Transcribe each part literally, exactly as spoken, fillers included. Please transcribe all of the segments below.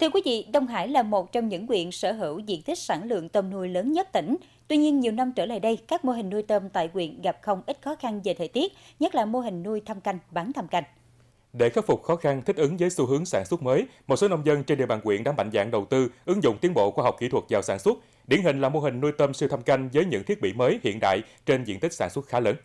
Thưa quý vị, Đông Hải là một trong những huyện sở hữu diện tích sản lượng tôm nuôi lớn nhất tỉnh. Tuy nhiên, nhiều năm trở lại đây, các mô hình nuôi tôm tại huyện gặp không ít khó khăn về thời tiết, nhất là mô hình nuôi thâm canh, bán thâm canh. Để khắc phục khó khăn thích ứng với xu hướng sản xuất mới, một số nông dân trên địa bàn huyện đã mạnh dạn đầu tư, ứng dụng tiến bộ khoa học kỹ thuật vào sản xuất. Điển hình là mô hình nuôi tôm siêu thâm canh với những thiết bị mới hiện đại trên diện tích sản xuất khá lớn.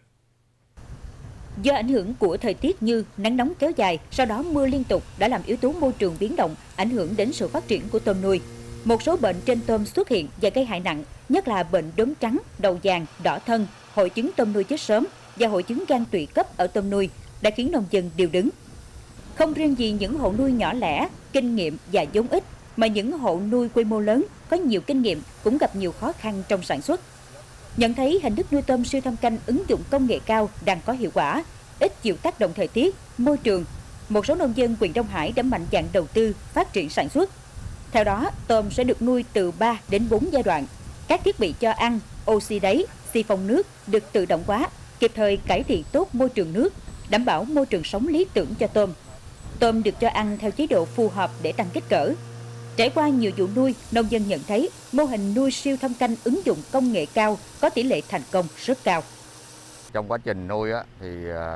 Do ảnh hưởng của thời tiết như nắng nóng kéo dài, sau đó mưa liên tục đã làm yếu tố môi trường biến động, ảnh hưởng đến sự phát triển của tôm nuôi. Một số bệnh trên tôm xuất hiện và gây hại nặng, nhất là bệnh đốm trắng, đầu vàng, đỏ thân, hội chứng tôm nuôi chết sớm và hội chứng gan tụy cấp ở tôm nuôi đã khiến nông dân điêu đứng. Không riêng gì những hộ nuôi nhỏ lẻ, kinh nghiệm và vốn ít, mà những hộ nuôi quy mô lớn có nhiều kinh nghiệm cũng gặp nhiều khó khăn trong sản xuất. Nhận thấy hình thức nuôi tôm siêu thâm canh ứng dụng công nghệ cao đang có hiệu quả, ít chịu tác động thời tiết, môi trường, một số nông dân huyện Đông Hải đã mạnh dạn đầu tư phát triển sản xuất. Theo đó, tôm sẽ được nuôi từ ba đến bốn giai đoạn. Các thiết bị cho ăn, oxy đáy, xi phông nước được tự động hóa, kịp thời cải thiện tốt môi trường nước, đảm bảo môi trường sống lý tưởng cho tôm. Tôm được cho ăn theo chế độ phù hợp để tăng kích cỡ. Trải qua nhiều vụ nuôi, nông dân nhận thấy mô hình nuôi siêu thâm canh ứng dụng công nghệ cao có tỷ lệ thành công rất cao. Trong quá trình nuôi á, thì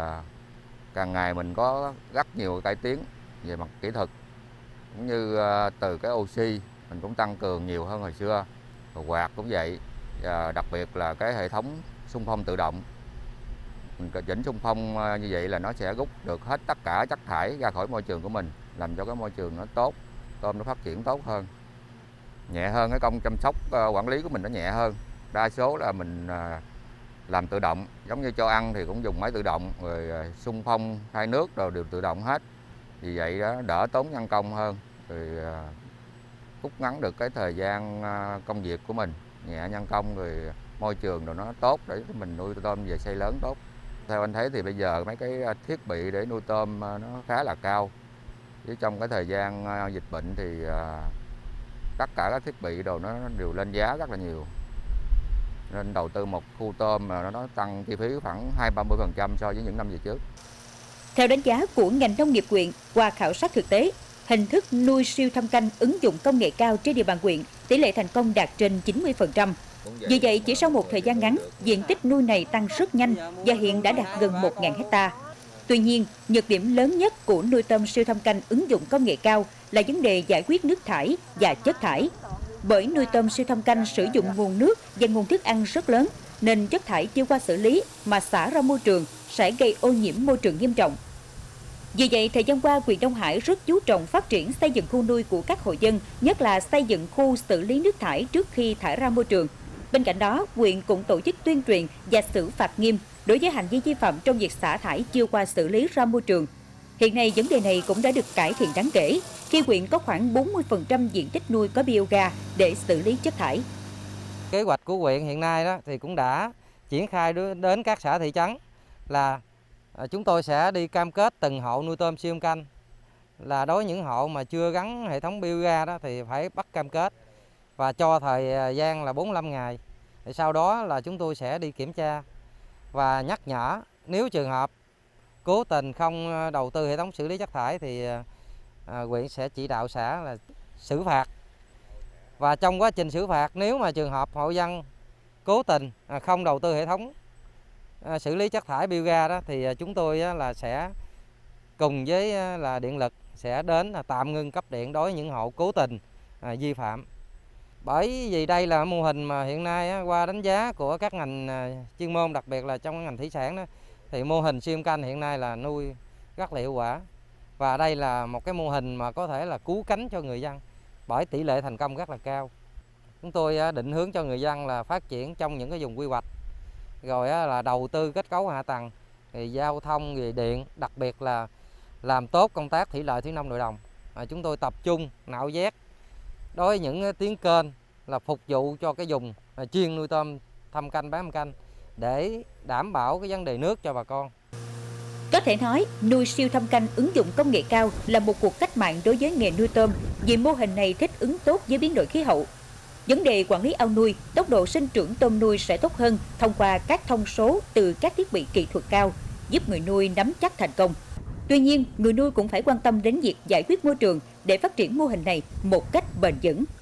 càng ngày mình có rất nhiều cải tiến về mặt kỹ thuật, cũng như từ cái oxy mình cũng tăng cường nhiều hơn hồi xưa, rồi quạt cũng vậy, và đặc biệt là cái hệ thống xung phong tự động. Mình chỉnh xung phong như vậy là nó sẽ rút được hết tất cả chất thải ra khỏi môi trường của mình, làm cho cái môi trường nó tốt, tôm nó phát triển tốt hơn, nhẹ hơn, cái công chăm sóc quản lý của mình nó nhẹ hơn. Đa số là mình làm tự động, giống như cho ăn thì cũng dùng máy tự động, rồi xung phong thay nước rồi đều tự động hết. Vì vậy đó đỡ tốn nhân công hơn, rồi rút ngắn được cái thời gian công việc của mình, nhẹ nhân công, rồi môi trường rồi nó tốt để mình nuôi tôm về xây lớn tốt. Theo anh thấy thì bây giờ mấy cái thiết bị để nuôi tôm nó khá là cao. Chứ trong cái thời gian dịch bệnh thì tất cả các thiết bị đồ nó đều lên giá rất là nhiều. Nên đầu tư một khu tôm mà nó tăng chi phí khoảng hai ba mươi phần trăm so với những năm về trước. Theo đánh giá của ngành nông nghiệp huyện, qua khảo sát thực tế, hình thức nuôi siêu thâm canh ứng dụng công nghệ cao trên địa bàn huyện, tỷ lệ thành công đạt trên chín mươi phần trăm. Vì vậy, chỉ sau một thời gian ngắn, diện tích nuôi này tăng rất nhanh và hiện đã đạt gần một nghìn hectare. Tuy nhiên, nhược điểm lớn nhất của nuôi tôm siêu thâm canh ứng dụng công nghệ cao là vấn đề giải quyết nước thải và chất thải. Bởi nuôi tôm siêu thâm canh sử dụng nguồn nước và nguồn thức ăn rất lớn, nên chất thải chưa qua xử lý mà xả ra môi trường sẽ gây ô nhiễm môi trường nghiêm trọng. Vì vậy, thời gian qua, huyện Đông Hải rất chú trọng phát triển xây dựng khu nuôi của các hộ dân, nhất là xây dựng khu xử lý nước thải trước khi thải ra môi trường. Bên cạnh đó, huyện cũng tổ chức tuyên truyền và xử phạt nghiêm đối với hành vi vi phạm trong việc xả thải chưa qua xử lý ra môi trường. Hiện nay, vấn đề này cũng đã được cải thiện đáng kể, khi huyện có khoảng bốn mươi phần trăm diện tích nuôi có bioga để xử lý chất thải. Kế hoạch của huyện hiện nay đó thì cũng đã triển khai đến các xã thị trấn là chúng tôi sẽ đi cam kết từng hộ nuôi tôm siêu thâm canh, là đối với những hộ mà chưa gắn hệ thống bioga đó thì phải bắt cam kết và cho thời gian là bốn mươi lăm ngày. Thì sau đó là chúng tôi sẽ đi kiểm tra và nhắc nhở, nếu trường hợp cố tình không đầu tư hệ thống xử lý chất thải thì à, huyện sẽ chỉ đạo xã là xử phạt. Và trong quá trình xử phạt, nếu mà trường hợp hộ dân cố tình à, không đầu tư hệ thống à, xử lý chất thải bioga đó thì à, chúng tôi à, là sẽ cùng với à, là điện lực sẽ đến à, tạm ngưng cấp điện đối với những hộ cố tình à, vi phạm. Bởi vì đây là mô hình mà hiện nay á, qua đánh giá của các ngành à, chuyên môn, đặc biệt là trong ngành thủy sản đó, thì mô hình siêu thâm canh hiện nay là nuôi rất là hiệu quả. Và đây là một cái mô hình mà có thể là cứu cánh cho người dân, bởi tỷ lệ thành công rất là cao. Chúng tôi định hướng cho người dân là phát triển trong những cái vùng quy hoạch, rồi là đầu tư kết cấu hạ tầng, rồi giao thông, rồi điện, đặc biệt là làm tốt công tác thủy lợi, thủy nông nội đồng. À, chúng tôi tập trung nạo vét đối với những tuyến kênh là phục vụ cho cái vùng chuyên nuôi tôm thâm canh, bán thâm canh để đảm bảo cái vấn đề nước cho bà con. Có thể nói, nuôi siêu thâm canh ứng dụng công nghệ cao là một cuộc cách mạng đối với nghề nuôi tôm, vì mô hình này thích ứng tốt với biến đổi khí hậu. Vấn đề quản lý ao nuôi, tốc độ sinh trưởng tôm nuôi sẽ tốt hơn thông qua các thông số từ các thiết bị kỹ thuật cao, giúp người nuôi nắm chắc thành công. Tuy nhiên, người nuôi cũng phải quan tâm đến việc giải quyết môi trường để phát triển mô hình này một cách bền vững.